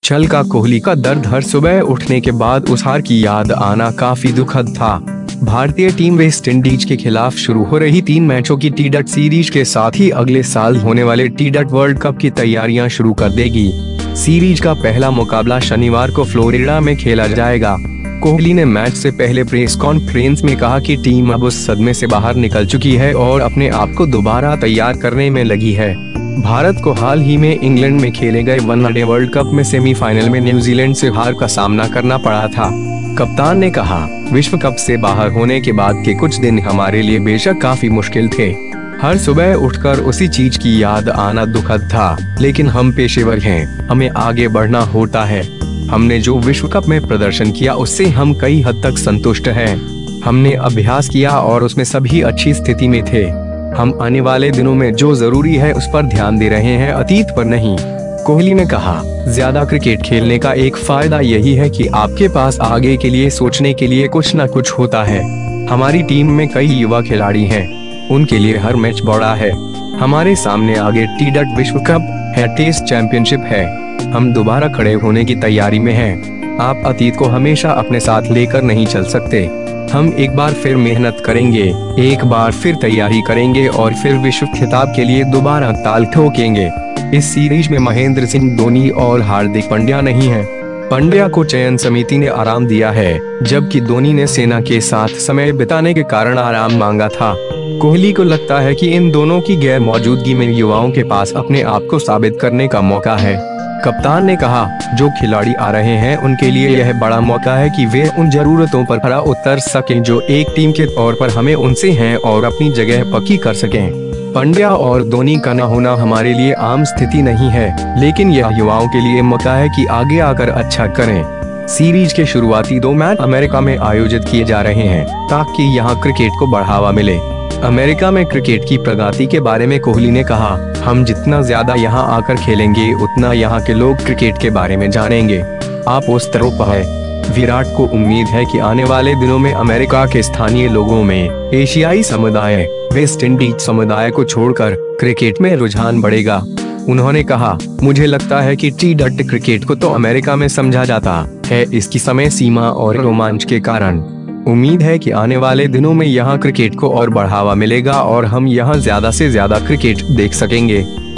छल का कोहली का दर्द हर सुबह उठने के बाद उस हार की याद आना काफी दुखद था। भारतीय टीम वेस्ट इंडीज के खिलाफ शुरू हो रही 3 मैचों की टी20 सीरीज के साथ ही अगले साल होने वाले टी20 वर्ल्ड कप की तैयारियां शुरू कर देगी। सीरीज का पहला मुकाबला शनिवार को फ्लोरिडा में खेला जाएगा। कोहली ने मैच से पहले प्रेस कॉन्फ्रेंस में कहा कि टीम अब उस सदमे से बाहर निकल चुकी है और अपने आप को दोबारा तैयार करने में लगी है। भारत को हाल ही में इंग्लैंड में खेले गए वनडे वर्ल्ड कप में सेमीफाइनल में न्यूजीलैंड से हार का सामना करना पड़ा था। कप्तान ने कहा, विश्व कप से बाहर होने के बाद के कुछ दिन हमारे लिए बेशक काफी मुश्किल थे। हर सुबह उठकर उसी चीज की याद आना दुखद था, लेकिन हम पेशेवर हैं, हमें आगे बढ़ना होता है। हमने जो विश्व कप में प्रदर्शन किया उससे हम कई हद तक संतुष्ट हैं। हमने अभ्यास किया और उसमें सभी अच्छी स्थिति में थे। हम आने वाले दिनों में जो जरूरी है उस पर ध्यान दे रहे हैं, अतीत पर नहीं। कोहली ने कहा, ज्यादा क्रिकेट खेलने का एक फायदा यही है कि आपके पास आगे के लिए सोचने के लिए कुछ न कुछ होता है। हमारी टीम में कई युवा खिलाड़ी हैं, उनके लिए हर मैच बड़ा है। हमारे सामने आगे टी20 विश्व कप है, टेस्ट चैंपियनशिप है। हम दोबारा खड़े होने की तैयारी में हैं। आप अतीत को हमेशा अपने साथ लेकर नहीं चल सकते। हम एक बार फिर मेहनत करेंगे, एक बार फिर तैयारी करेंगे और फिर विश्व खिताब के लिए दोबारा ताल ठोकेंगे। इस सीरीज में महेंद्र सिंह धोनी और हार्दिक पांड्या नहीं है। पांड्या को चयन समिति ने आराम दिया है, जबकि धोनी ने सेना के साथ समय बिताने के कारण आराम मांगा था। कोहली को लगता है कि इन दोनों की गैर मौजूदगी में युवाओं के पास अपने आप को साबित करने का मौका है। कप्तान ने कहा, जो खिलाड़ी आ रहे हैं उनके लिए यह बड़ा मौका है कि वे उन जरूरतों पर खरा उतर सकें जो एक टीम के तौर पर हमें उनसे हैं और अपनी जगह पक्की कर सकें। पांड्या और धोनी का न होना हमारे लिए आम स्थिति नहीं है, लेकिन यह युवाओं के लिए मौका है कि आगे आकर अच्छा करें। सीरीज के शुरुआती 2 मैच अमेरिका में आयोजित किए जा रहे हैं ताकि यहाँ क्रिकेट को बढ़ावा मिले। अमेरिका में क्रिकेट की प्रगति के बारे में कोहली ने कहा, हम जितना ज्यादा यहाँ आकर खेलेंगे उतना यहाँ के लोग क्रिकेट के बारे में जानेंगे। आप उस तरफ है। विराट को उम्मीद है कि आने वाले दिनों में अमेरिका के स्थानीय लोगों में एशियाई समुदाय, वेस्ट इंडीज समुदाय को छोड़कर क्रिकेट में रुझान बढ़ेगा। उन्होंने कहा, मुझे लगता है कि टी20 क्रिकेट को तो अमेरिका में समझा जाता है इसकी समय सीमा और रोमांच के कारण। उम्मीद है कि आने वाले दिनों में यहाँ क्रिकेट को और बढ़ावा मिलेगा और हम यहाँ ज्यादा से ज्यादा क्रिकेट देख सकेंगे।